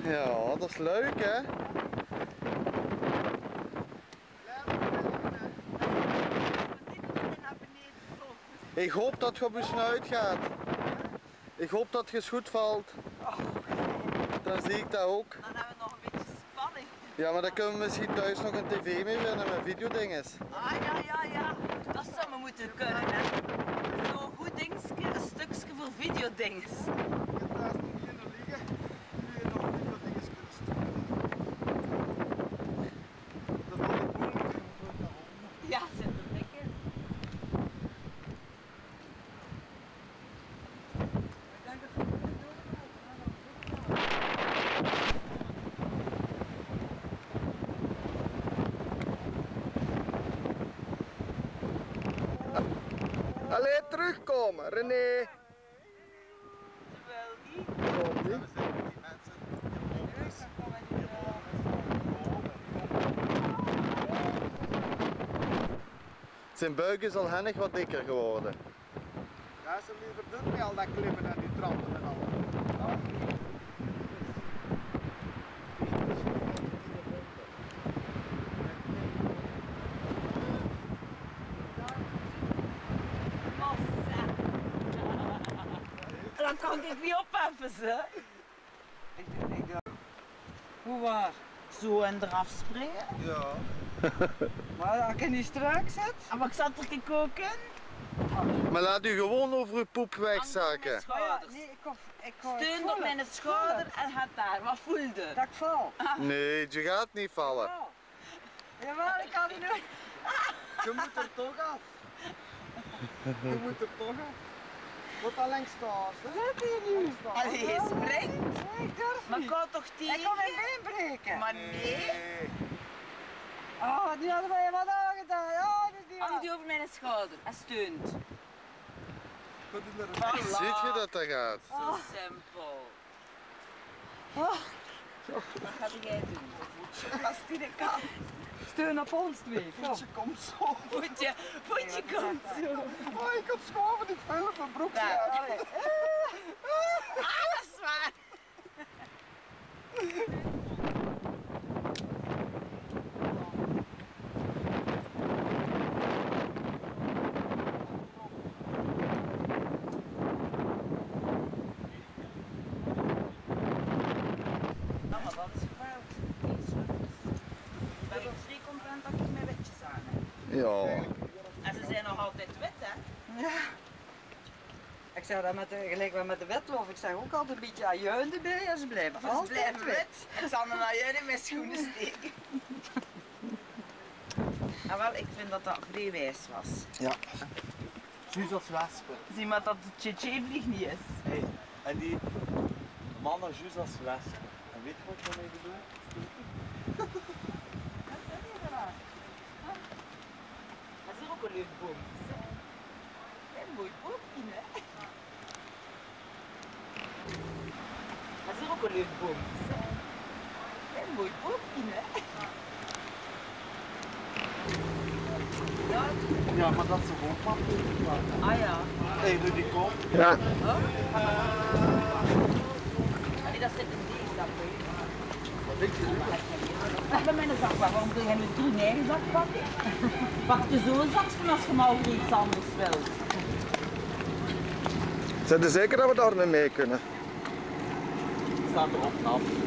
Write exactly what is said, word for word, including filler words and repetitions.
Ja, dat is leuk hè? Ik hoop dat je op je snuit gaat. Ik hoop dat je goed valt. Dan zie ik dat ook. Dan hebben we nog een beetje spanning. Ja, maar dan kunnen we misschien thuis nog een tv mee winnen met videodinges. Ah ja, ja, ja. Dat zou we moeten kunnen, hè. Zo'n goed dingetje, een stukje voor videodinges. Ik heb daar nog beginnen liggen. Nu je nog videodinges kunst. Dat wordt het moeilijk. Ja, zit er lekker. Allee, terugkomen, René. Terwijl die... Kom niet. Zijn buik is al hennig wat dikker geworden. Ja, ze liever doen met al dat klimmen en die trappen en al. Ja. Dat kan ik niet opheffen, ze. Ik doe, ik doe. Hoe waar? Zo en eraf springen? Ja. Maar als je niet strak zet. Ah, maar ik zat er te koken. Maar laat u gewoon over uw poep wegzakken. Schouders. Nee, ik hoef, ik hoef Steun op mijn schouder en gaat daar. Wat voelde? Dat ik val. Nee, je gaat niet vallen. Oh. Jawel, ik kan het nu. Je moet er toch af. Je moet er toch af. Wat al langs staat, hè? Zet hier nu. Allee, je springt. Nee, ik durf Maar niet. ik kan toch tegen? Ik kan mijn been breken. Maar nee. Oh, die hadden wij wat aangedaan. Oh, dat is die Hang die over mijn schouder en steunt. Goed in de Voilà. Ziet je dat dat gaat? Zo simpel. Oh, Wat ga jij doen? als die de kant. Steun op ons twee. Voetje komt zo. Voetje, voetje komt zo. Oh, ik heb schoven, ik vul op mijn broek. Daar. Ja, allee. Ah, dat is waar. Nou, maar dat is fout. Die schroefjes. Ben ik vrij content dat ik mijn witjes aan heb. Ja. En ze zijn nog altijd wit, hè? Ja. Ik zeg dat met de, gelijk met de wedloop, ik zeg ook altijd een beetje ajuin erbij en ze blijven Ze altijd blijven wit. wit. Ik zal er naar jullie in mijn schoenen steken. En wel, ik vind dat dat vrij wijs was. Ja. Juist als wespen. Zie maar dat het tje-tje-vlieg niet is. Hey, en die mannen juist als wespen. En weet je wat ik daarmee bedoel? Dat is hier ook een leuk boompje. Een mooi boompje, hè? Dat is hier ook een leuk boompje. Een mooi boompje, hè? Ja, Ja, maar dat is gewoon papier. ah ja. Hé, hey, doe die kop. Ja. Oh? Ah, nee, dat zit in deze zak. Wat denk je? Dat bij mijn zak. Waarom doe je nu drie in eigen zak pakken? Pak je zo'n zakje als je maar over iets anders wilt. Zijn er zeker dat we daar niet mee kunnen? Staat erop af.